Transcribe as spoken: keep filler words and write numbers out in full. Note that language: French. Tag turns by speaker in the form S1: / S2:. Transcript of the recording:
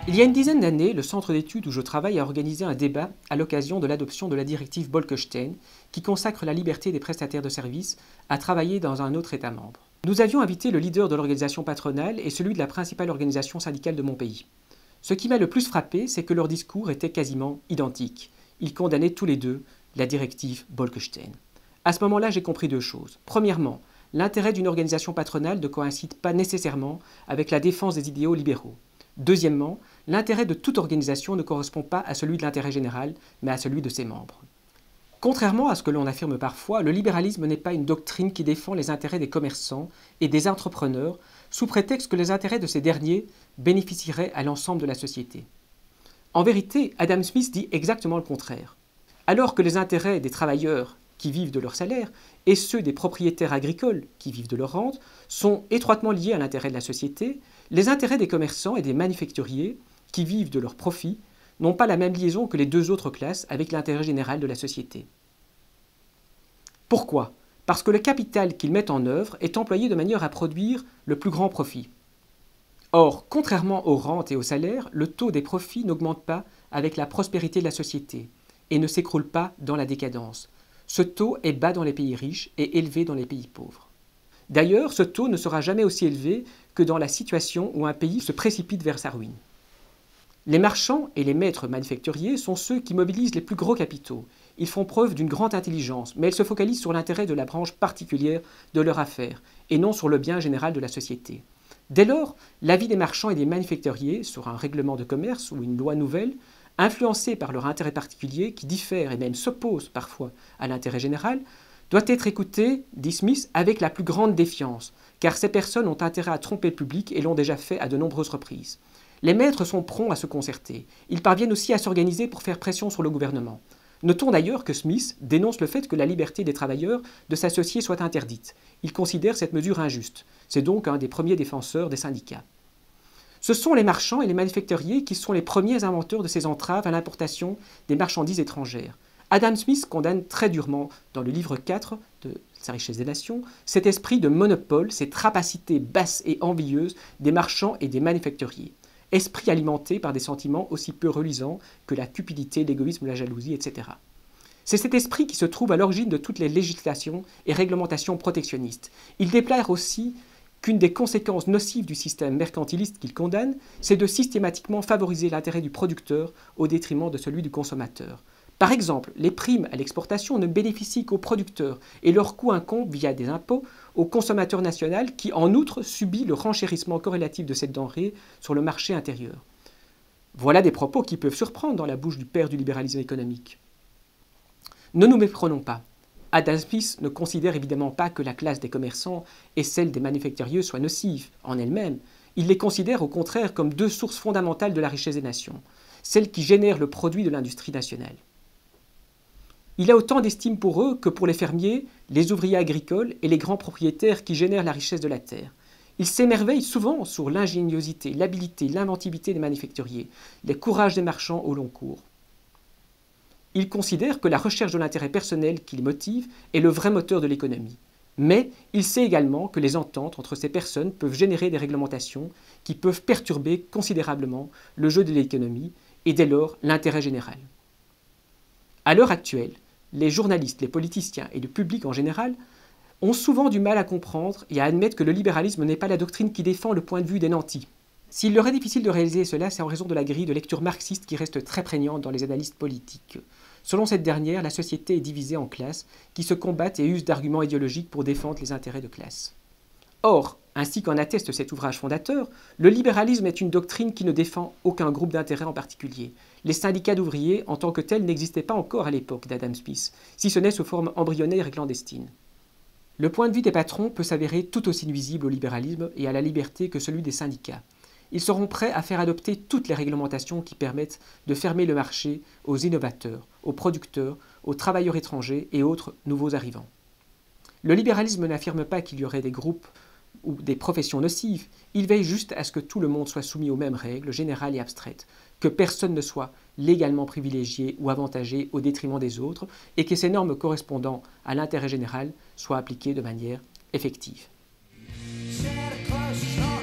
S1: Il y a une dizaine d'années, le centre d'études où je travaille a organisé un débat à l'occasion de l'adoption de la directive Bolkestein qui consacre la liberté des prestataires de services à travailler dans un autre État membre. Nous avions invité le leader de l'organisation patronale et celui de la principale organisation syndicale de mon pays. Ce qui m'a le plus frappé, c'est que leurs discours étaient quasiment identiques. Ils condamnaient tous les deux la directive Bolkestein. À ce moment-là, j'ai compris deux choses. Premièrement, l'intérêt d'une organisation patronale ne coïncide pas nécessairement avec la défense des idéaux libéraux. Deuxièmement, l'intérêt de toute organisation ne correspond pas à celui de l'intérêt général, mais à celui de ses membres. Contrairement à ce que l'on affirme parfois, le libéralisme n'est pas une doctrine qui défend les intérêts des commerçants et des entrepreneurs sous prétexte que les intérêts de ces derniers bénéficieraient à l'ensemble de la société. En vérité, Adam Smith dit exactement le contraire. Alors que les intérêts des travailleurs qui vivent de leur salaire et ceux des propriétaires agricoles qui vivent de leur rente sont étroitement liés à l'intérêt de la société, les intérêts des commerçants et des manufacturiers qui vivent de leurs profits n'ont pas la même liaison que les deux autres classes avec l'intérêt général de la société. Pourquoi ? Parce que le capital qu'ils mettent en œuvre est employé de manière à produire le plus grand profit. Or, contrairement aux rentes et aux salaires, le taux des profits n'augmente pas avec la prospérité de la société et ne s'écroule pas dans la décadence. Ce taux est bas dans les pays riches et élevé dans les pays pauvres. D'ailleurs, ce taux ne sera jamais aussi élevé que dans la situation où un pays se précipite vers sa ruine. Les marchands et les maîtres manufacturiers sont ceux qui mobilisent les plus gros capitaux. Ils font preuve d'une grande intelligence, mais ils se focalisent sur l'intérêt de la branche particulière de leur affaire, et non sur le bien général de la société. Dès lors, l'avis des marchands et des manufacturiers sur un règlement de commerce ou une loi nouvelle, influencés par leur intérêt particulier qui diffère et même s'oppose parfois à l'intérêt général, doit être écouté, dit Smith, avec la plus grande défiance, car ces personnes ont intérêt à tromper le public et l'ont déjà fait à de nombreuses reprises. Les maîtres sont prompts à se concerter. Ils parviennent aussi à s'organiser pour faire pression sur le gouvernement. Notons d'ailleurs que Smith dénonce le fait que la liberté des travailleurs de s'associer soit interdite. Il considère cette mesure injuste. C'est donc un des premiers défenseurs des syndicats. Ce sont les marchands et les manufacturiers qui sont les premiers inventeurs de ces entraves à l'importation des marchandises étrangères. Adam Smith condamne très durement, dans le livre quatre de Sa richesse des nations, cet esprit de monopole, cette rapacité basse et envieuse des marchands et des manufacturiers. Esprit alimenté par des sentiments aussi peu reluisants que la cupidité, l'égoïsme, la jalousie, et cetera. C'est cet esprit qui se trouve à l'origine de toutes les législations et réglementations protectionnistes. Il déplore aussi qu'une des conséquences nocives du système mercantiliste qu'il condamne, c'est de systématiquement favoriser l'intérêt du producteur au détriment de celui du consommateur. Par exemple, les primes à l'exportation ne bénéficient qu'aux producteurs et leur coût incombe via des impôts au consommateur national qui, en outre, subit le renchérissement corrélatif de cette denrée sur le marché intérieur. Voilà des propos qui peuvent surprendre dans la bouche du père du libéralisme économique. Ne nous méprenons pas. Adam Smith ne considère évidemment pas que la classe des commerçants et celle des manufacturiers soient nocives en elles-mêmes. Il les considère au contraire comme deux sources fondamentales de la richesse des nations, celles qui génèrent le produit de l'industrie nationale. Il a autant d'estime pour eux que pour les fermiers, les ouvriers agricoles et les grands propriétaires qui génèrent la richesse de la terre. Il s'émerveille souvent sur l'ingéniosité, l'habileté, l'inventivité des manufacturiers, les courages des marchands au long cours. Il considère que la recherche de l'intérêt personnel qui les motive est le vrai moteur de l'économie. Mais il sait également que les ententes entre ces personnes peuvent générer des réglementations qui peuvent perturber considérablement le jeu de l'économie et dès lors l'intérêt général. À l'heure actuelle, les journalistes, les politiciens et le public en général ont souvent du mal à comprendre et à admettre que le libéralisme n'est pas la doctrine qui défend le point de vue des nantis. S'il leur est difficile de réaliser cela, c'est en raison de la grille de lecture marxiste qui reste très prégnante dans les analystes politiques. Selon cette dernière, la société est divisée en classes qui se combattent et usent d'arguments idéologiques pour défendre les intérêts de classe. Or, ainsi qu'en atteste cet ouvrage fondateur, le libéralisme est une doctrine qui ne défend aucun groupe d'intérêt en particulier. Les syndicats d'ouvriers, en tant que tels, n'existaient pas encore à l'époque d'Adam Smith, si ce n'est sous forme embryonnaire et clandestine. Le point de vue des patrons peut s'avérer tout aussi nuisible au libéralisme et à la liberté que celui des syndicats. Ils seront prêts à faire adopter toutes les réglementations qui permettent de fermer le marché aux innovateurs, aux producteurs, aux travailleurs étrangers et autres nouveaux arrivants. Le libéralisme n'affirme pas qu'il y aurait des groupes ou des professions nocives, il veille juste à ce que tout le monde soit soumis aux mêmes règles générales et abstraites, que personne ne soit légalement privilégié ou avantagé au détriment des autres, et que ces normes correspondant à l'intérêt général soient appliquées de manière effective. Cercle